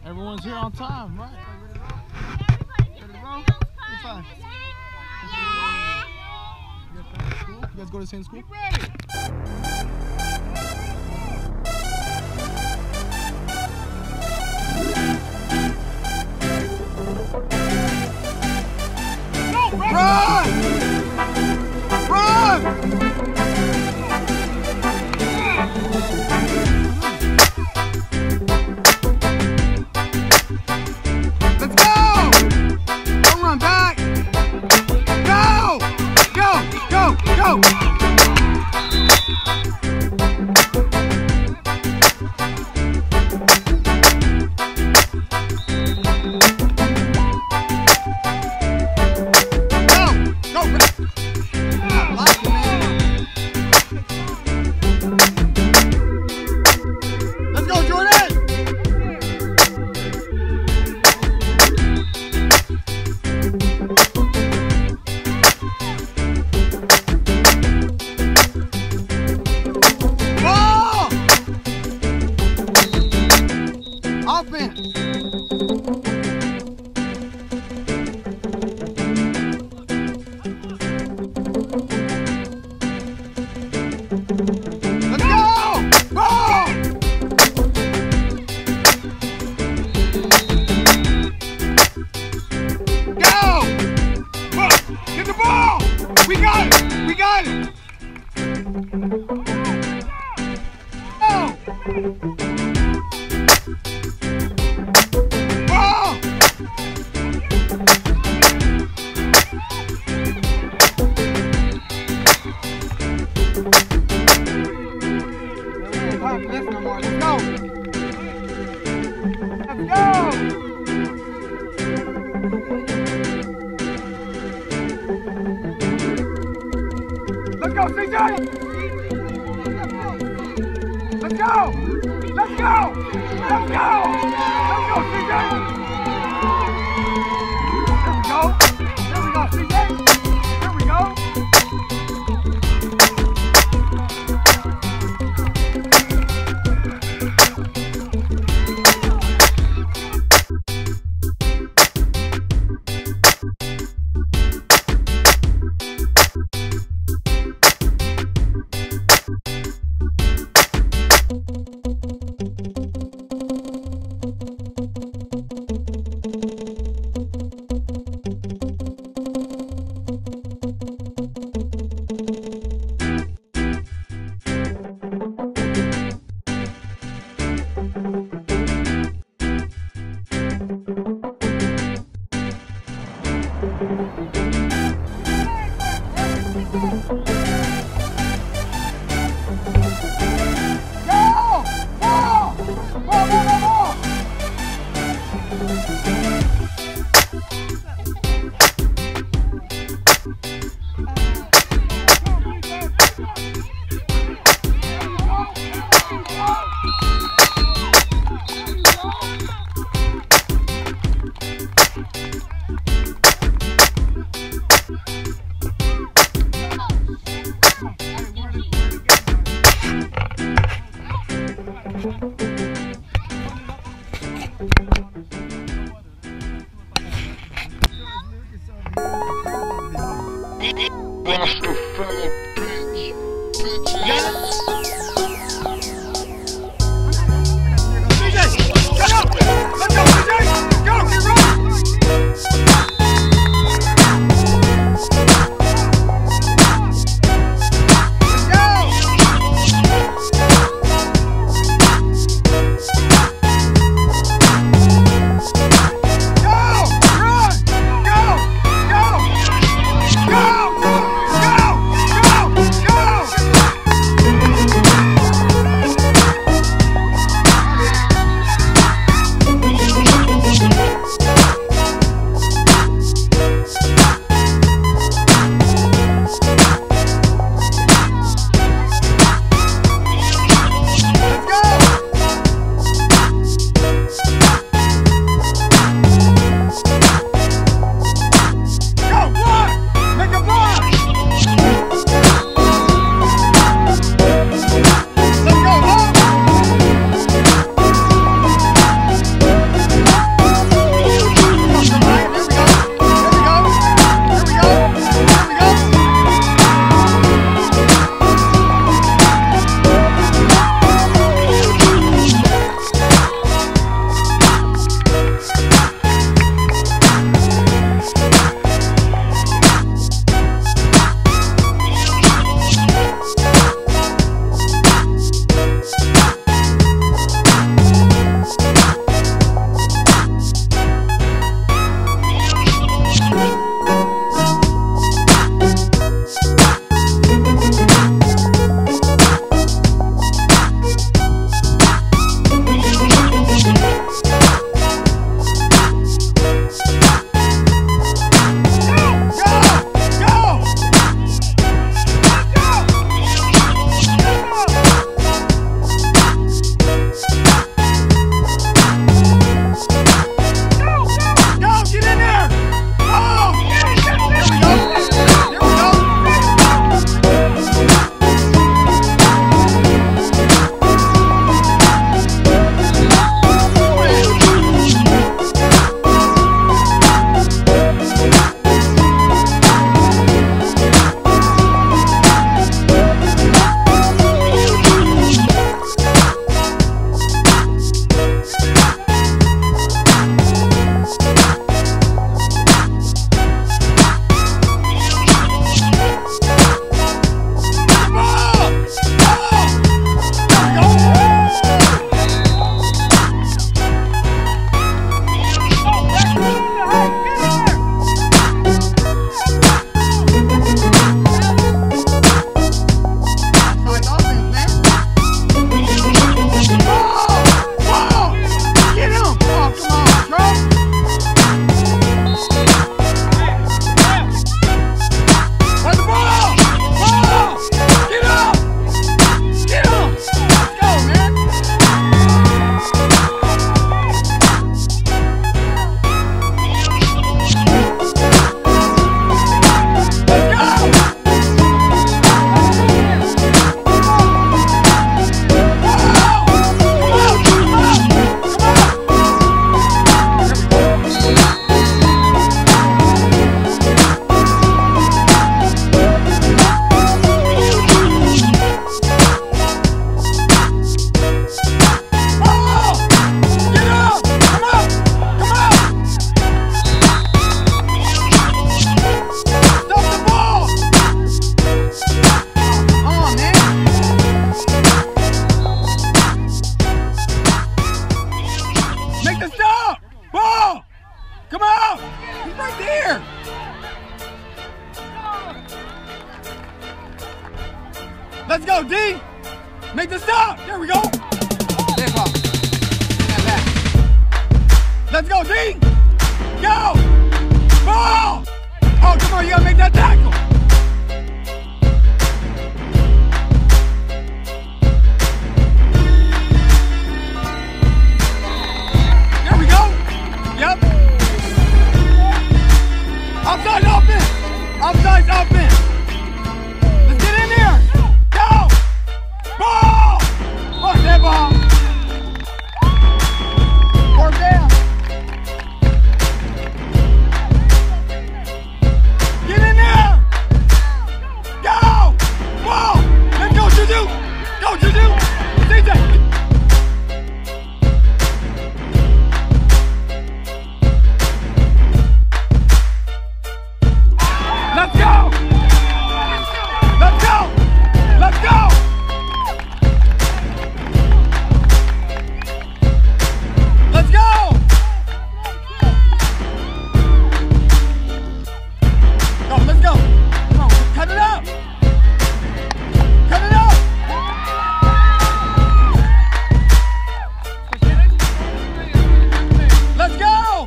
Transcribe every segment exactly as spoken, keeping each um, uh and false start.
Everyone's here on time, right? Ready to go? What time? You guys finish school? You guys go to the same school? Ready! Run! Run! Let's go! Don't run back! Go! Go! Go! Go! We got it! We got it! Oh! Oh! Let's go! Let's go! Let's go, C J! Let's go! Let's go! Let's go! Let's go, C J! There we go! There we go, C J! There we go! Basta fellow bitch, bitch, yes. C J, get up! Let's go, C J! Go! Get run! Go! stop. There we go. There, ball. Snap back. Let's go, D. Go. Ball. Oh, come on, you gotta make that tackle. There we go. Yep. Outside offense. Outside offense. Let's get in there. Go. Ball. Watch that ball. Fourth down. Get in there. Go. Ball. Let's go, Juju. Go, Juju. C J. Let's go! Let's go! Let's go! Let's go! Go, let's go! Come on, cut it up! Cut it up! Let's go!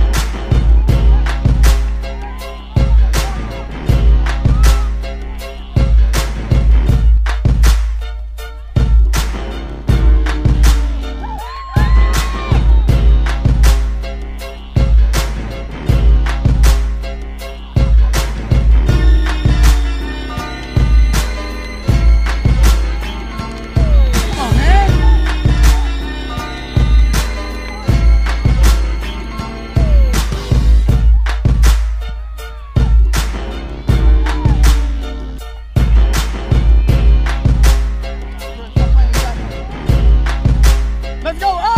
Come on, man! Let's go!